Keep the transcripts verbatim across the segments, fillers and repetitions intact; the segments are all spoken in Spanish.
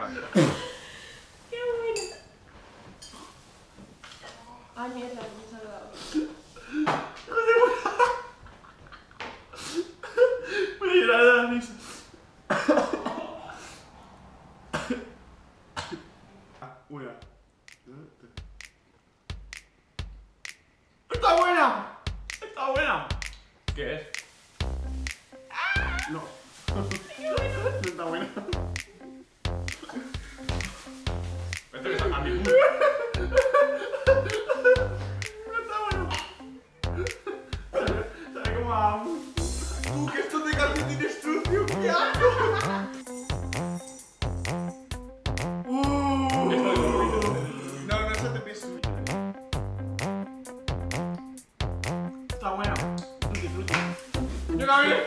¡Qué bueno! Ay, mierda, me he saludado. Voy a llorar de la risa. Una. ¡Está buena! ¡Está buena! ¿Qué es? No. No está buena. Esto que está a mi No está bueno. Sabe como a... ¡Uh, que esto de calcetines sucio! ¡Qué asco! ¡Uh! No, no se te pisa. Está buena. Frutti, frutti. ¡Yo también!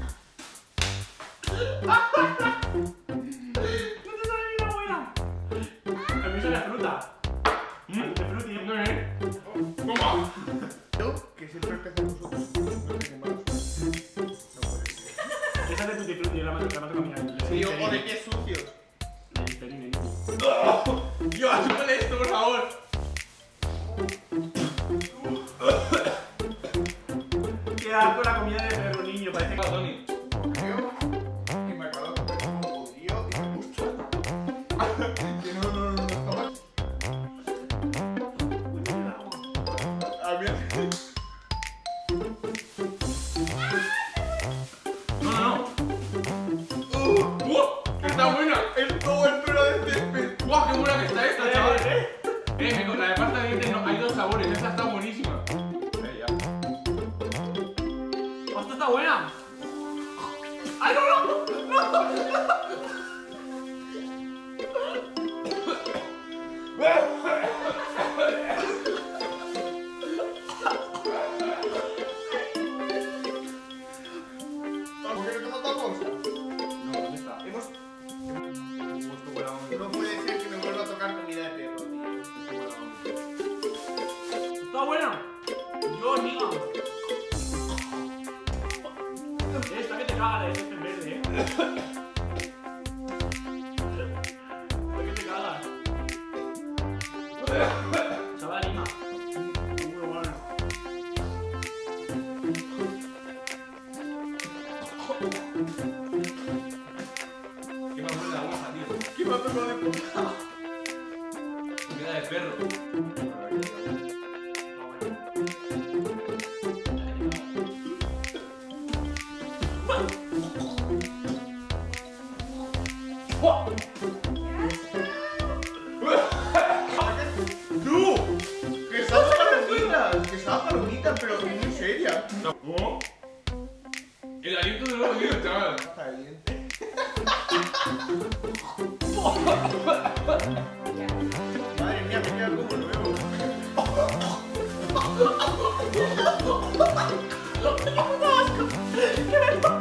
¡No te sale ni una buena! A mí sale fruta. ¿Mm? De frutti, ¿no es? ¿Cómo? Yo, que siempre empezamos nosotros. No sé qué más. No puede ser. Esa es de tutti frutti, la mato, la mato con mi amigo. Sí, o de pies sucios. Listerine. Yo, hazme esto, por favor. Qué asco la comida de perro niño, parece que... Tony. Creo que me acabo de comer como judío y me gusta. Que no, no, no, no, está mal. A mí No, no, no. Uh, uh, está buena. es todo el pelo de césped. ¡Guau, qué buena que está esta, chaval! ¿Eh? Eh, me- la de pasta de dientes no, hay dos sabores, esta está buenísima. Eh, ya. ¡Esta está buena! ¡Ay, no, no! ¡No! ¿Por qué no te matamos? No, ¿dónde está? Hemos... Hemos tu buena onda. No puede ser que me vuelva a tocar comida de perro, tío. Es tu buena onda. ¡Está buena! ¡Dios mío! Esta que te caga de este verde, ¿eh? Esta que te cagas. Chaval, Lima. Muy bueno. Qué más buena la bolsa, tío. ¿Qué me ha tocado de puta? Comida de perro. ¡Tú! ¡Que sabe palomitas! ¡Que sabe palomitas, pero muy seria! ¿Cómo? El aliento de los tío, chaval. Hasta el diente. Madre mía, me queda como nuevo. ¡Qué puto asco! ¡Qué